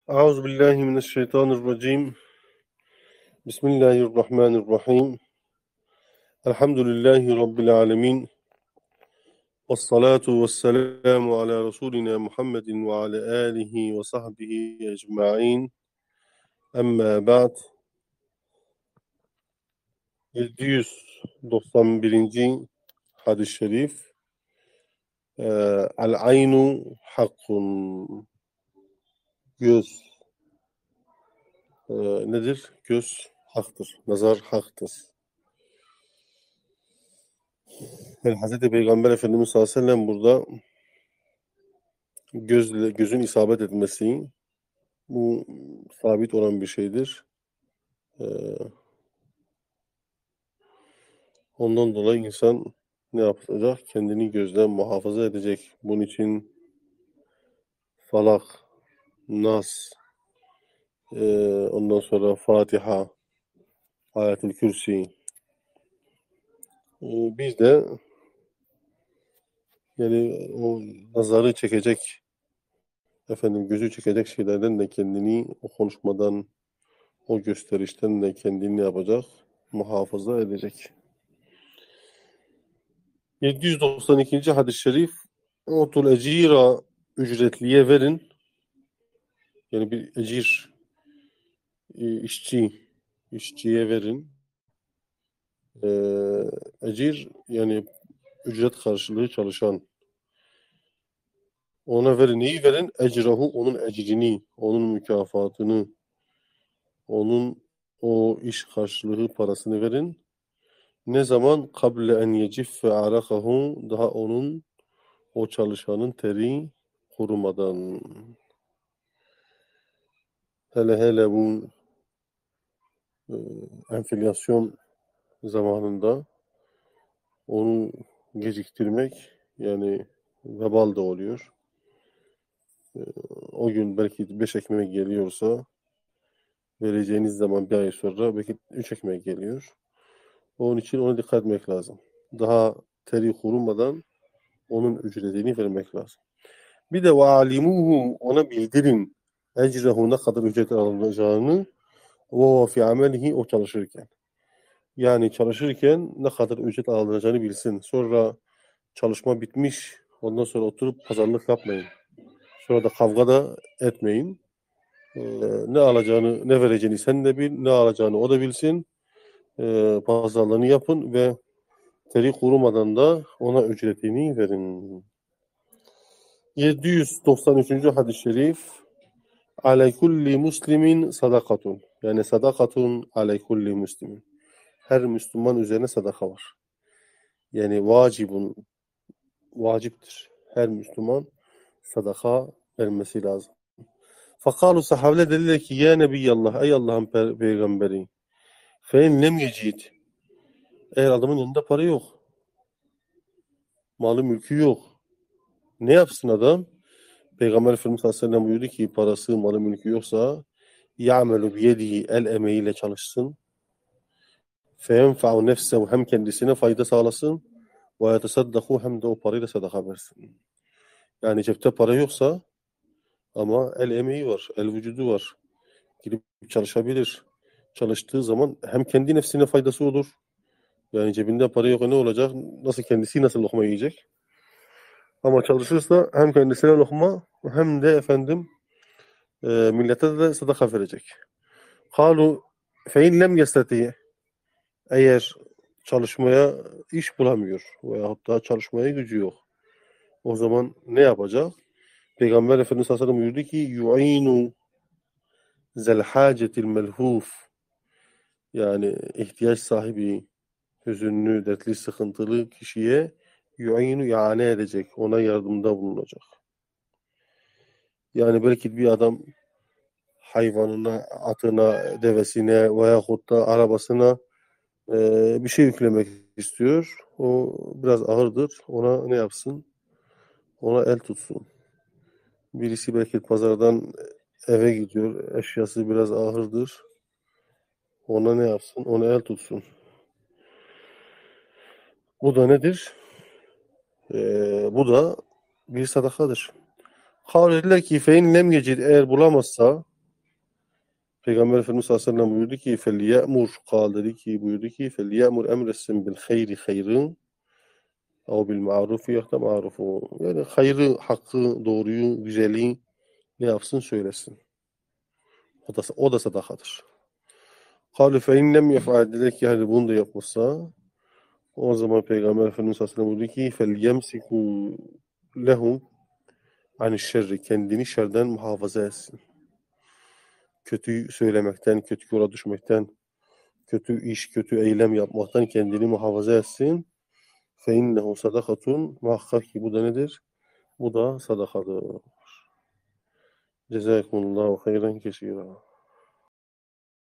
أعوذ بالله من الشيطان الرجيم. بسم الله الرحمن الرحيم. الحمد لله رب العالمين. والصلاة والسلام على رسولنا محمد وعلى آله وصحبه أجمعين. أما بعد. 791. hadis-i şerif. El-aynu hakkun. Göz nedir? Göz haktır. Nazar haktır. Yani Hazreti Peygamber Efendimiz sallallahu aleyhi ve sellem burada gözün isabet etmesi bu sabit olan bir şeydir. Ondan dolayı insan ne yapacak? Kendini gözden muhafaza edecek. Bunun için Falak, Nas, ondan sonra Fatiha, Ayet-ül Kürsi. Biz de yani o nazarı çekecek, gözü çekecek şeylerden de kendini o konuşmadan, o gösterişten de kendini yapacak? Muhafaza edecek. 792. hadis-i şerif. Otul ecira, ücretliye verin. Yani bir ecir, işçiye verin. Ecir yani ücret karşılığı çalışan. Ona verin. Neyi verin? Ecrahu, onun ecrini, onun mükafatını, onun o iş karşılığı parasını verin. Ne zaman? Kable en yeciffe arakahu, daha onun, o çalışanın teri kurumadan. Hele bu enflasyon zamanında onu geciktirmek yani vebal da oluyor. O gün belki 5 ekmek geliyorsa vereceğiniz zaman bir ay sonra belki 3 ekmek geliyor. Onun için ona dikkat etmek lazım. Daha teri kurumadan onun ücretini vermek lazım. Bir de وَعَلِمُوهُ, ona bildirin. Ecrehu, ne kadar ücret alınacağını, ve fi amelihi, o çalışırken. Yani çalışırken ne kadar ücret alınacağını bilsin. Sonra çalışma bitmiş, ondan sonra oturup pazarlık yapmayın. Sonra da kavga da etmeyin. Ne alacağını, ne vereceğini sen de bil, ne alacağını o da bilsin. Pazarlığını yapın ve teri kurumadan da ona ücretini verin. 793. hadis-i şerif. Aleykulli muslimin sadakatun. Yani sadakatun aleykulli muslimin. Her Müslüman üzerine sadaka var. Yani vaciptir. Her Müslüman sadaka vermesi lazım. Fakalu, sahabeler dediler ki ya Nebiyallah, ey Allah'ın peygamberi, fein lem yecid, eğer adamın yanında para yok, malı mülkü yok, ne yapsın adam? Peygamber Efendimiz sallallahu aleyhi ve sellem buyurdu ki parası, malı mülkü yoksa ya'melu biyedihi, el emeğiyle çalışsın. Feyenfa'u nefsehu, hem kendisine fayda sağlasın. Ve yetesaddaku, hem de o parayla sadaka versin. Yani cepte para yoksa ama el emeği var, el vücudu var. Gidip çalışabilir. Çalıştığı zaman hem kendi nefsine faydası olur. Yani cebinde para yok, ne olacak? Nasıl lokma yiyecek? Ama çalışırsa hem kendisine lokma hem de millete de sadaka verecek. Kalu fein lem yestati, eğer çalışmaya iş bulamıyor veyahut da çalışmaya gücü yok, o zaman ne yapacak? Peygamber Efendimiz sallallahu aleyhi ve sellem buyurdu ki yu'inu zel hacetil melhuf, yani ihtiyaç sahibi, hüzünlü, dertli, sıkıntılı kişiye yu'inu, yani edecek, ona yardımda bulunacak. Yani belki bir adam hayvanına, atına, devesine veyahut da arabasına bir şey yüklemek istiyor. O biraz ağırdır. Ona ne yapsın? Ona el tutsun. Birisi belki pazardan eve gidiyor. Eşyası biraz ağırdır. Ona ne yapsın? Ona el tutsun. Bu da nedir? Bu da bir sadakadır. Kavl dediler ki fein lem yecid, eğer bulamazsa Peygamber Efendimiz sallallahu aleyhi ve sellem buyurdu ki فَلْيَأْمُرْ قال dedi ki buyurdu ki فَلْيَأْمُرْ emretsin bil hayri hayrın o bil marufi ya da marufu. Yani hayrı, hakkı, doğruyu, güzeli ne yapsın söylesin. O da sadakadır. قالوا فَاِنْ لَمْ يَفْعَلْ dedi ki hadi bunu da yapmazsa o zaman Peygamber Efendimiz sallallahu aleyhi ve sellem buyurdu ki فَلْيَمْسِكُوا لَهُمْ عَنِ الشَّرِّ kendini şerden muhafaza etsin. Kötü söylemekten, kötü yola düşmekten, kötü iş, kötü eylem yapmaktan kendini muhafaza etsin. فَاِنَّهُ sadakatun muhakkak ki bu da nedir? Bu da sadakadır. Cezakumullahu hayran kesira.